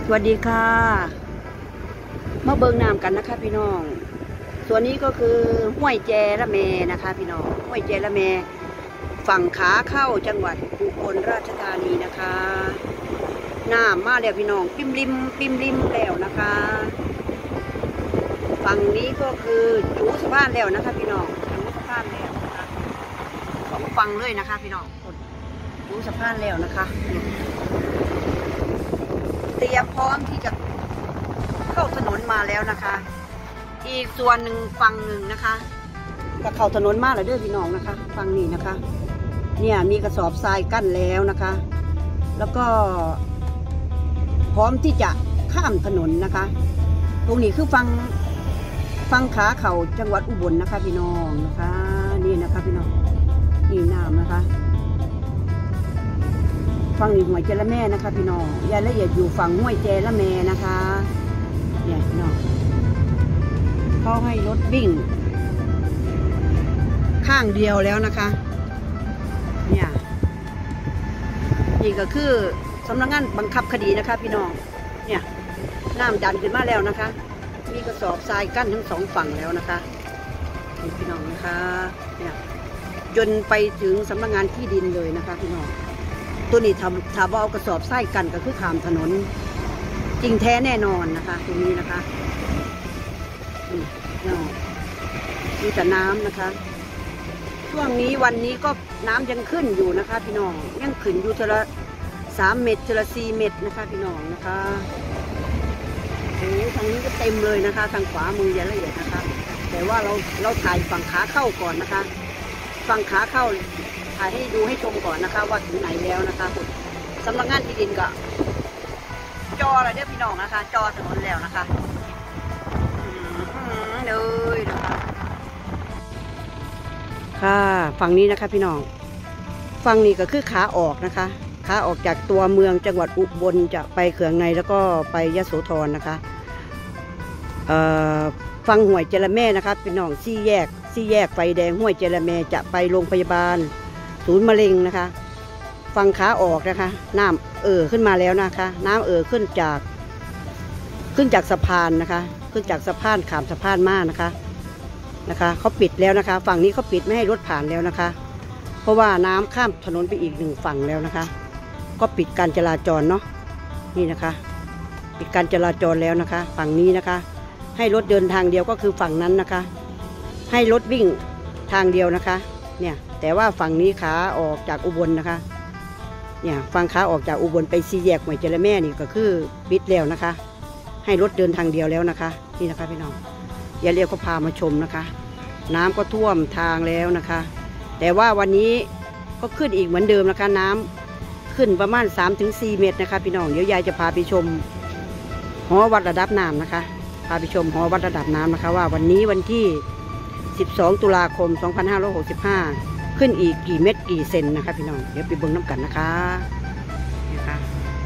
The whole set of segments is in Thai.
สวัสดีค่ะมาเบิ่งน้ำกันนะคะพี่น้องส่วนนี้ก็คือห้วยแจละเมนะคะพี่น้องห้วยแจละเมฝั่งขาเข้าจังหวัดอุบลราชธานีนะคะน้ำมาแล้วพี่น้องปิมริมแล้วนะคะฝั่งนี้ก็คือจูสะพานแล้วนะคะพี่น้องจูสะพานแล้วนะคะสองฝั่งเลยนะคะพี่น้องจูสะพานแล้วนะคะเตรียมพร้อมที่จะเข้าถนนมาแล้วนะคะอีกส่วนหนึ่งฝั่งหนึ่งนะคะจะเข้าถนนมาแล้วด้วยพี่น้องนะคะฝั่งนี้นะคะเนี่ยมีกระสอบทรายกั้นแล้วนะคะแล้วก็พร้อมที่จะข้ามถนนนะคะตรงนี้คือฝั่งขาเข้าจังหวัดอุบลนะคะพี่น้องนะคะนี่นะคะพี่น้องนี่น้ำนะคะฝั่งนี้ห้วยแจละแม่นะคะพี่น้องรายละเอียดอยู่ฝั่งห้วยแจละแม่นะคะเนี่ยพี่น้องเขาให้รถวิ่งข้างเดียวแล้วนะคะเนี่ยนี่ก็คือสำนักงานบังคับคดีนะคะพี่น้องเนี่ยน้ำดันขึ้นมาแล้วนะคะมีกระสอบทรายกั้นทั้งสองฝั่งแล้วนะคะนี่พี่น้องนะคะเนี่ยจนไปถึงสำนักงานที่ดินเลยนะคะพี่น้องตัวนี้ถ้าเอากระสอบทรายกันก็คือข้ามถนนจริงแท้แน่นอนนะคะตรงนี้นะคะมีแต่น้ำนะคะช่วงนี้วันนี้ก็น้ำยังขึ้นอยู่นะคะพี่น้องยังขึ้นอยู่ทีละ3 เมตรทีละ4 เมตรนะคะพี่น้องนะคะโอ้ทางนี้ก็เต็มเลยนะคะทางขวามืออย่าละเอียดนะคะแต่ว่าเราถ่ายฝั่งขาเข้าก่อนนะคะฝั่งขาเข้าถ่ายให้ดูให้ชมก่อนนะคะว่าถึงไหนแล้วนะคะสำนักงานที่ดินก็จออะไรเนี่ยพี่น้องนะคะจอถนนแล้วนะคะเลยนะคะค่ะฝั่งนี้นะคะพี่น้องฝั่งนี้ก็คือขาออกนะคะขาออกจากตัวเมืองจังหวัดอุบลจะไปเขื่องในแล้วก็ไปยโสธรนะคะฝั่งห้วยแจละแม่นะคะพี่น้องสี่แยกไฟแดงห้วยแจละแม่จะไปโรงพยาบาลศูนย์มะเร็งนะคะฝั่งขาออกนะคะน้ำขึ้นมาแล้วนะคะน้ำขึ้นจากสะพานนะคะขึ้นจากสะพานข้ามสะพานมานะคะเขาปิดแล้วนะคะฝั่งนี้เขาปิดไม่ให้รถผ่านแล้วนะคะเพราะว่าน้ำข้ามถนนไปอีก1 ฝั่งแล้วนะคะก็ปิดการจราจรเนาะนี่นะคะปิดการจราจรแล้วนะคะฝั่งนี้นะคะให้รถเดินทางเดียวก็คือฝั่งนั้นนะคะให้รถวิ่งทางเดียวนะคะเนี่ยแต่ว่าฝั่งนี้ขาออกจากอุบลนะคะเนี่ยฝั่งขาออกจากอุบลไปสี่แยกห้วยแจละแม่นี่ก็คือปิดแล้วนะคะให้รถเดินทางเดียวแล้วนะคะนี่นะคะพี่น้องอย่าเรียกก็พามาชมนะคะน้ำก็ท่วมทางแล้วนะคะแต่ว่าวันนี้ก็ขึ้นอีกเหมือนเดิมนะคะน้ำขึ้นประมาณ3-4 เมตรนะคะพี่น้องเดี๋ยวยายจะพาไปชมหอวัดระดับน้ำนะคะพาไปชมหอวัดระดับน้ำนะคะว่าวันนี้วันที่12 ตุลาคม 2565ขึ้นอีกกี่เม็ดกี่เซนนะคะพี่น้องเดี๋ยวไปเบิ่งน้ำกันนะคะนะคะ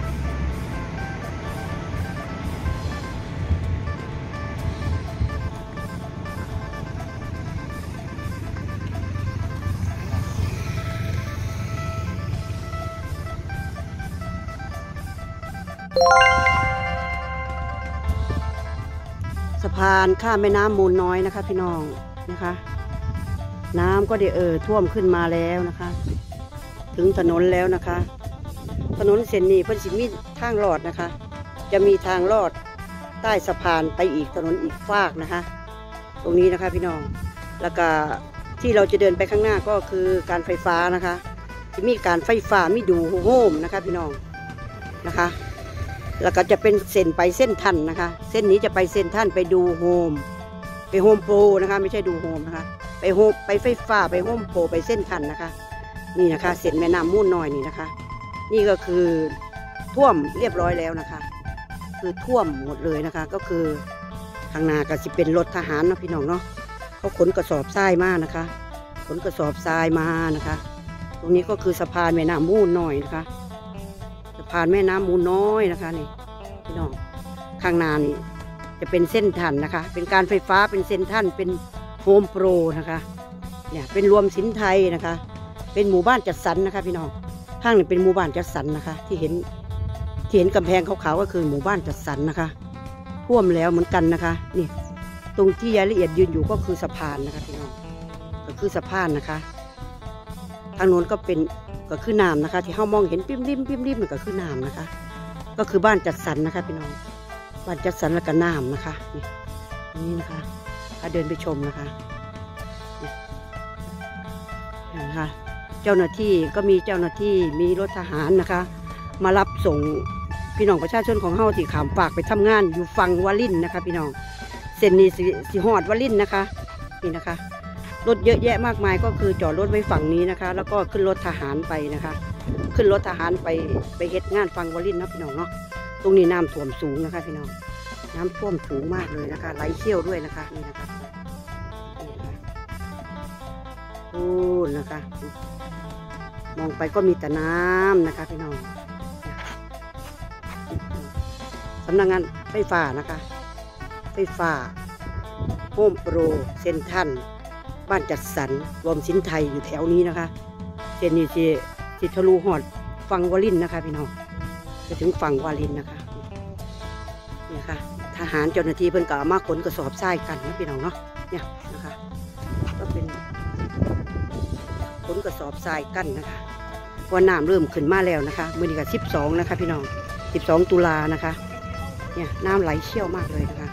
สะพานข้ามแม่น้ำมูลน้อยนะคะพี่น้องนะคะน้ำก็ได้ท่วมขึ้นมาแล้วนะคะถึงถนนแล้วนะคะถนนเส้นนี้เพิ่นสิมีทางลอดนะคะจะมีทางลอดใต้สะพานไปอีกถนนอีกฟากนะคะตรงนี้นะคะพี่น้องแล้วก็ที่เราจะเดินไปข้างหน้าก็คือการไฟฟ้านะคะจะมีการไฟฟ้ามีดูโฮมนะคะพี่น้องนะคะแล้วก็จะเป็นเส้นไปเส้นทันนะคะเส้นนี้จะไปเส้นทันไปดูโฮมไปโฮมโปรนะคะไม่ใช่ดูโฮมนะคะไปไฟฟ้าไปโฮมโปรไปเส้นทันนะคะนี่นะคะเส้นแม่น้ำมูลน้อยนี่นะคะนี่ก็คือท่วมเรียบร้อยแล้วนะคะคือท่วมหมดเลยนะคะก็คือข้างหน้าก็สิเป็นรถทหารนะพี่น้องเนาะเขาขนกระสอบทรายมานะคะขนกระสอบทรายมานะคะตรงนี้ก็คือสะพานแม่น้ำมูลน้อยนะคะสะพานแม่น้ำมูลน้อยนะคะนี่พี่น้องข้างหน้านี่จะเป็นเส้นทันนะคะเป็นการไฟฟ้าเป็นเส้นทันเป็นโฮมโปรนะคะเนี่ยเป็นรวมสินไทยนะคะเป็นหมู่บ้านจัดสรรนะคะพี่น้องข้างนี้เป็นหมู่บ้านจัดสรรนะคะที่เห็นที่เห็นกำแพงขาวๆก็คือหมู่บ้านจัดสรรนะคะท่วมแล้วเหมือนกันนะคะนี่ตรงที่ยายละเอียดยืนอยู่ก็คือสะพานนะคะพี่น้องก็คือสะพานนะคะทางโน้นก็เป็นก็คือน้ำนะคะที่เฮามองเห็นปิ้มริมปิ้มริมมันก็คือน้ำนะคะก็คือบ้านจัดสรรนะคะพี่น้องบ้านจัดสรรแล้วก็น้ำนะคะนี่นะคะถ้าเดินไปชมนะคะนี่นะคะเจ้าหน้าที่ก็มีเจ้าหน้าที่มีรถทหารนะคะมารับส่งพี่น้องประชาชนของเฮาที่ขามฝากไปทำงานอยู่ฝั่งวารินนะคะพี่น้องเส้นนี้สิฮอดวารินนะคะนี่นะคะรถเยอะแยะมากมายก็คือจอดรถไว้ฝั่งนี้นะคะแล้วก็ขึ้นรถทหารไปนะคะขึ้นรถทหารไปเฮ็ดงานฝั่งวารินนะพี่น้องเนาะตรงนี้น้ำท่วมสูงนะคะพี่น้องน้ำท่วมสูงมากเลยนะคะไหลเชี่ยวด้วยนะคะนี่นะคะโอ้นะคะมองไปก็มีแต่น้ำนะคะพี่น้องสำนักงานไฟฟ้านะคะไฟฟ้าโฮมโปรเซ็นทรัลบ้านจัดสรรรวมสินไทยอยู่แถวนี้นะคะเส้นนี้สิทะลุหอดฝั่งวารินนะคะพี่น้องจะถึงฝั่งวารินนะคะเนี่ยค่ะทหารเจ้าหน้าที่เพิ่นก็มาขนกระสอบทรายกันนะพี่น้องเนาะเนี่ยนะคะก็เป็นขนกระสอบทรายกันนะคะวันน้ำเริ่มขึ้นมาแล้วนะคะมื้อนี้ก็12นะคะพี่น้อง12 ตุลานะคะเนี่ยน้ำไหลเชี่ยวมากเลยนะคะ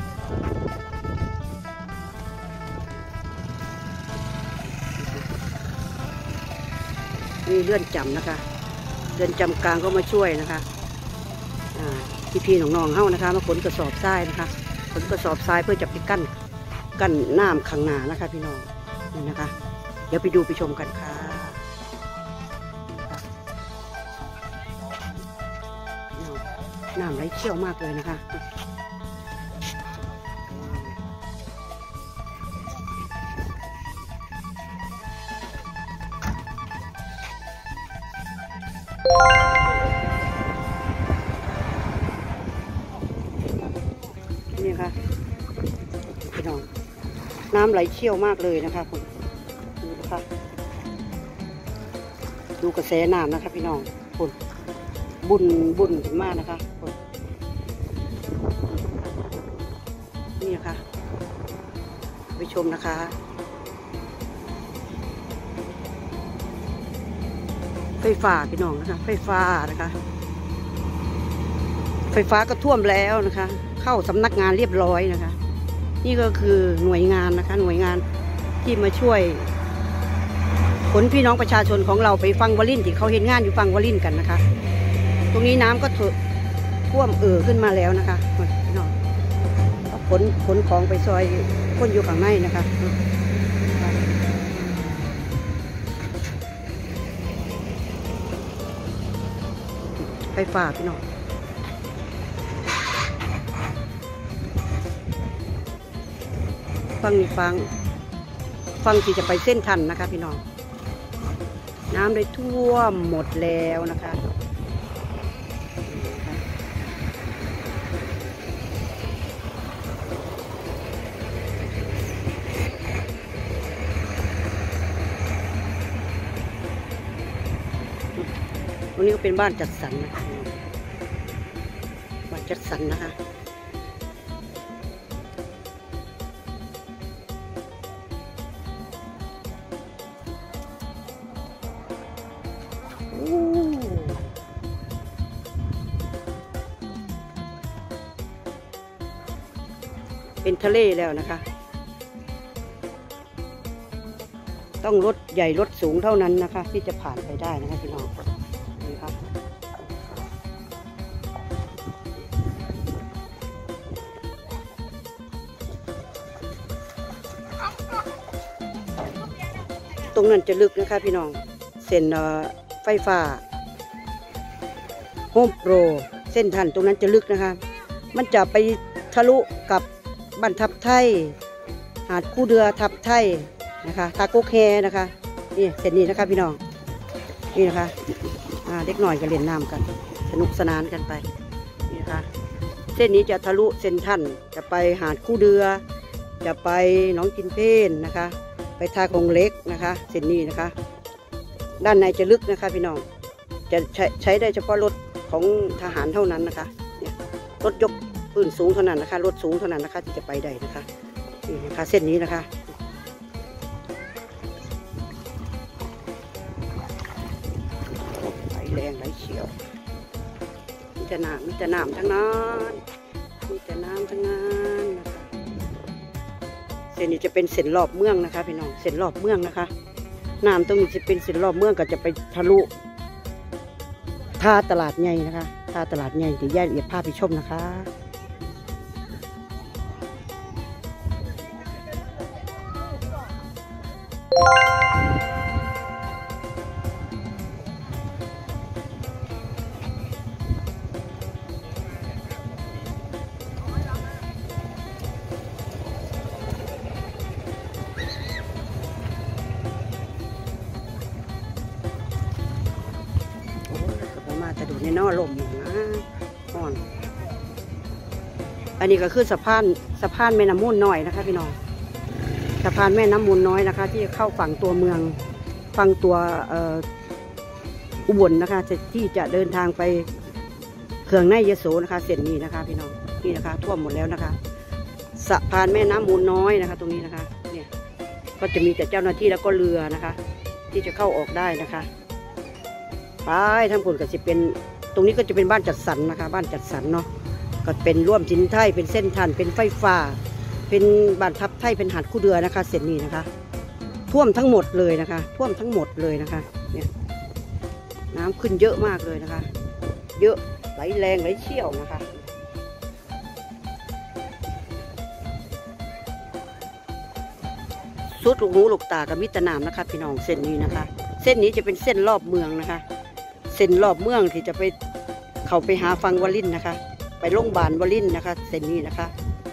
มีเลื่อนจำนะคะเลื่อนจำกลางก็มาช่วยนะคะพี่น้องๆเฮ้านะคะมาขนกระสอบทรายนะคะขนกระสอบทรายเพื่อจะไปกั้นน้ำขังหนานะคะพี่น้องนี่นะคะเดี๋ยวไปดูไปชมกันค่ะน้ำไหลเชี่ยวมากเลยนะคะนี่ค่ะพี่น้องน้ำไหลเชี่ยวมากเลยนะคะคุณดูนะคะดูกระแสน้ำนะคะพี่น้องคุณบุญถึงมากนะคะคุณนี่นะคะไปชมนะคะไฟฟ้าพี่น้องนะคะไฟฟ้านะคะไฟฟ้าก็ท่วมแล้วนะคะเข้าสำนักงานเรียบร้อยนะคะนี่ก็คือหน่วยงานนะคะหน่วยงานที่มาช่วยขนพี่น้องประชาชนของเราไปฟังวารินที่เขาเห็นงานอยู่ฟังวารินกันนะคะตรงนี้น้ำก็ท่วมขึ้นมาแล้วนะคะพี่น้องขนของไปซอยคนอยู่ข้างในนะคะไฟฟ้าพี่น้องฟังที่จะไปเส้นทันนะคะพี่น้องน้ำได้ท่วมหมดแล้วนะคะตรงนี้ก็เป็นบ้านจัดสรรนะคะบ้านจัดสรรนะคะเป็นทะเลแล้วนะคะต้องรถใหญ่รถสูงเท่านั้นนะคะที่จะผ่านไปได้นะคะพี่น้องนี่ค่ะตรงนั้นจะลึกนะคะพี่น้องเส้นไฟฟ้าโฮมโปรเส้นทันตรงนั้นจะลึกนะคะมันจะไปทะลุกับบ้านทับไทยหาดคู่เดือทับไทยนะคะทาโกแคนะคะนี่เส้นนี้นะคะพี่น้องนี่นะคะเด็กหน่อยก็เล่นน้ำกันสนุกสนานกันไปนี่นะคะเส้นนี้จะทะลุเส้นทันจะไปหาดคู่เดือจะไปหนองกินเพนนะคะไปทาคงเล็กนะคะเส้นนี้นะคะด้านในจะลึกนะคะพี่น้องจะใช้ได้เฉพาะรถของทหารเท่านั้นนะคะเนี่ยรถยกปืนสูงเท่านั้นนะคะรถสูงเท่านั้นนะคะที่จะไปได้นะคะนี่นะคะเส้นนี้นะคะไหลแรงไหลเฉียวมีแต่น้ำทั้งนั้นมีแต่น้ำทั้งนั้นนะคะเส้นนี้จะเป็นเส้นรอบเมืองนะคะพี่น้องเส้นรอบเมืองนะคะน้ำตรงนี้จะเป็นเส้นรอบเมืองก็จะไปทะลุท่าตลาดใหญ่นะคะท่าตลาดใหญ่ที่แยกละเอียดภาพไปชมนะคะจะดูในนอลมอยู่นะอ่อนอันนี้ก็คือสะพานแม่น้ำมูลน้อยนะคะพี่น้องสะพานแม่น้ำมูลน้อยนะคะที่เข้าฝั่งตัวเมืองฝั่งตัวอุบลนะคะที่จะเดินทางไปเขื่องในยโสนะคะเส้นนี้นะคะพี่น้องนี่นะคะท่วมหมดแล้วนะคะสะพานแม่น้ำมูลน้อยนะคะตรงนี้นะคะเนี่ยก็จะมีแต่เจ้าหน้าที่แล้วก็เรือนะคะที่จะเข้าออกได้นะคะไปทั้งผลก็จะเป็นตรงนี้ก็จะเป็นบ้านจัดสรรนะคะบ้านจัดสรรเนาะก็เป็นร่วมสินไทยเป็นเส้นทันเป็นไฟฟ้าเป็นบ้านทับไทยเป็นหาดคู่เดือนะคะเส้นนี้นะคะท่วมทั้งหมดเลยนะคะท่วมทั้งหมดเลยนะคะเนี่ยน้ำขึ้นเยอะมากเลยนะคะเยอะไหลแรงไหลเชี่ยวนะคะสุดลูกหูลูกตากับมิตรน้ำนะคะพี่น้องเส้นนี้นะคะเส้นนี้จะเป็นเส้นรอบเมืองนะคะเส้นรอบเมืองที่จะไปเข้าไปหาฟังวลินนะคะไปโรงพยาบาลวลินนะคะเส้นนี้นะคะ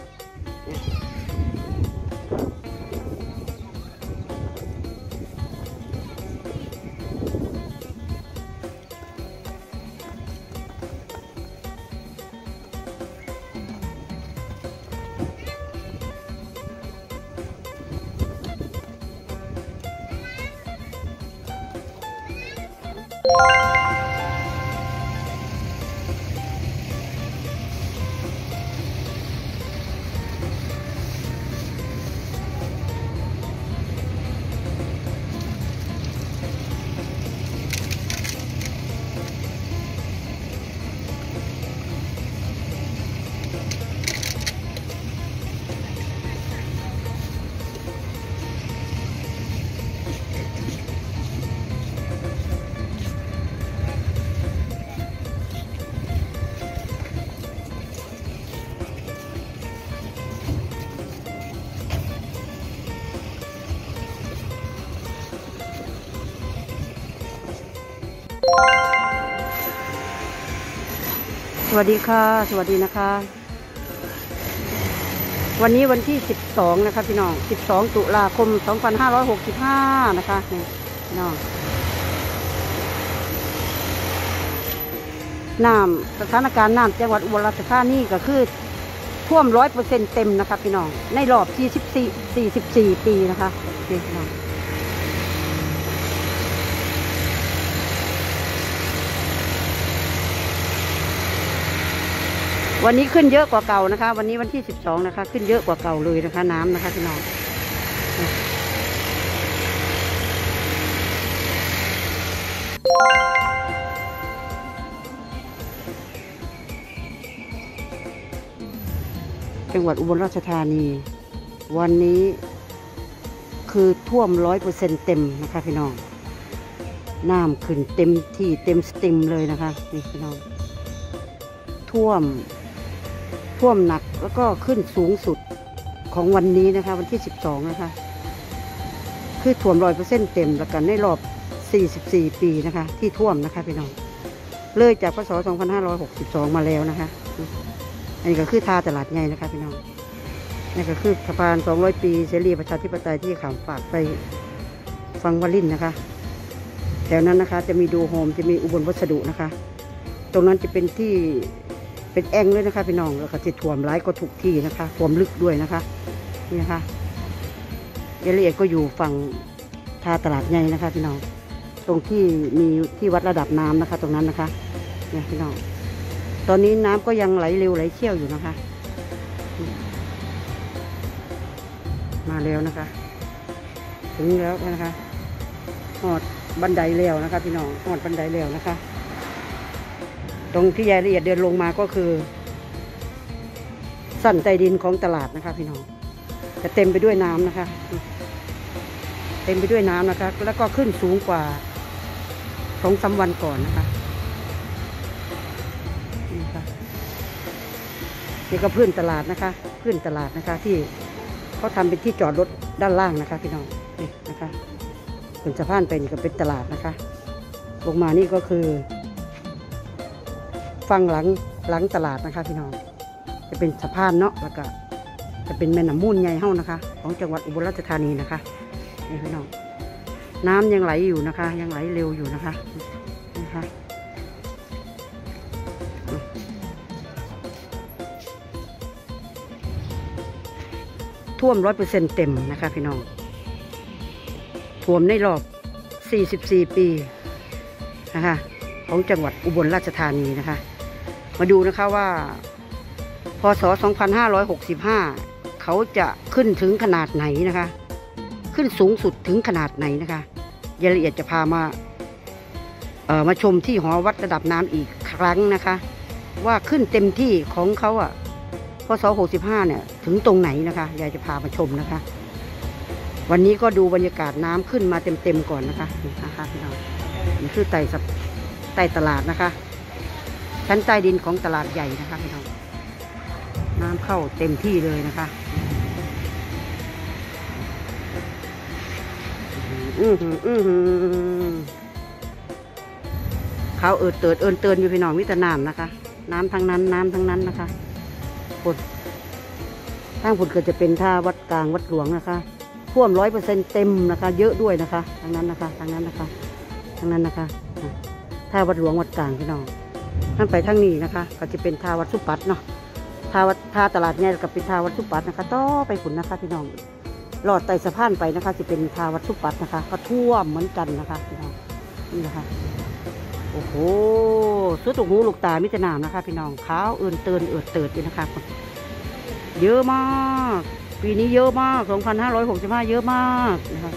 สวัสดีค่ะสวัสดีนะคะวันนี้วันที่12นะคะพี่น้อง12ตุลาคม2565นะคะนี่พี่น้องน้ำสถานการณ์น้ำจังหวัดอุบลราชธานีก็คือท่วม 100% เต็มนะคะพี่น้องในรอบ44 ปีนะคะพี่น้องวันนี้ขึ้นเยอะกว่าเก่านะคะวันนี้วันที่12นะคะขึ้นเยอะกว่าเก่าเลยนะคะน้ำนะคะพี่น้องจังหวัดอุบลราชธานีวันนี้คือท่วม 100% เต็มนะคะพี่น้องน้ำขึ้นเต็มที่เต็มสตรีมเลยนะคะนี่พี่น้องท่วมหนักแล้วก็ขึ้นสูงสุดของวันนี้นะคะวันที่12นะคะคือท่วม 100% เต็มแล้วกันในรอบ44 ปีนะคะที่ท่วมนะคะพี่น้องเลยจากพศ2562มาแล้วนะคะอันนี้ก็คือท่าตลาดใหญ่นะคะพี่น้องนี่ก็คือสะพาน200 ปีเสรีประชาธิปไตยที่ข้ามฝากไปฟังวลินนะคะแถวนั้นนะคะจะมีดูโฮมจะมีอุบลวัสดุนะคะตรงนั้นจะเป็นที่เป็นแอ่งเลยนะคะพี่น้องแล้วก็จะท่วมร้ายก็ทุกที่นะคะท่วมลึกด้วยนะคะนี่นะคะยายละเอียดก็อยู่ฝั่งท่าตลาดใหญ่นะคะพี่น้องตรงที่มีที่วัดระดับน้ำนะคะตรงนั้นนะคะเนี่ยพี่น้องตอนนี้น้ำก็ยังไหลเร็วไหลเชี่ยวอยู่นะคะมาแล้วนะคะถึงแล้วนะคะหอดบันไดแล้วนะคะพี่น้องหอดบันไดแล้วนะคะตรงที่รายละเอียดเดินลงมาก็คือสันใต้ดินของตลาดนะคะพี่น้องจะเต็มไปด้วยน้ำนะคะเต็มไปด้วยน้ำนะคะแล้วก็ขึ้นสูงกว่า2-3 วันก่อนนะคะนี่ก็พื้นตลาดนะคะพื้นตลาดนะคะที่เขาทำเป็นที่จอดรถด้านล่างนะคะพี่น้องนี่นะคะเป็นสะพานไปนี่ก็เป็นตลาดนะคะลงมานี่ก็คือฝั่งหลังตลาดนะคะพี่น้องจะเป็นสะพานเนาะแล้วก็จะเป็นแม่น้ำมูลใหญ่เฮ้านะคะของจังหวัดอุบลราชธานีนะคะนี่พี่น้องน้ำยังไหลอยู่นะคะยังไหลเร็วอยู่นะคะนะคะท่วม100%เต็มนะคะพี่น้องท่วมในรอบ44 ปีนะคะของจังหวัดอุบลราชธานีนะคะมาดูนะคะว่าพศ2565เขาจะขึ้นถึงขนาดไหนนะคะขึ้นสูงสุดถึงขนาดไหนนะคะรายละเอียดจะพามาชมที่หอวัดระดับน้ำอีกครั้งนะคะว่าขึ้นเต็มที่ของเขาพศ65เนี่ยถึงตรงไหนนะคะยายจะพามาชมนะคะวันนี้ก็ดูบรรยากาศน้ำขึ้นมาเต็มก่อนนะคะนี่นะคะพี่น้องนี่คือใต้ตลาดนะคะชั้นใต้ดินของตลาดใหญ่นะคะพี่น้องน้ำเข้าเต็มที่เลยนะคะเขาเตินอยู่พี่น้องวิตน้ำนะคะน้ำทั้งนั้นนะคะฝนทางฝนก็จะเป็นท่าวัดกลางวัดหลวงนะคะท่วม100%เต็มนะคะเยอะด้วยนะคะทางนั้นนะคะท่าวัดหลวงวัดกลางพี่น้องท่านไปทางนี้นะคะก็จะเป็นท่าวัดสุปัตเนาะท่าตลาดเนี่ยกับเป็นท่าวัดสุปัตนะคะต่อไปฝนนะคะพี่น้องหลอดไต่สะพานไปนะคะจะเป็นท่าวัดสุปัตนะคะก็ท่วมเหมือนกันนะคะพี่น้องนี่นะคะโอ้โหสุดหูลูกตามิตรนามนะคะพี่น้องขาวเติดอยู่นะคะเยอะมากปีนี้เยอะมาก2565เยอะมากนะคะ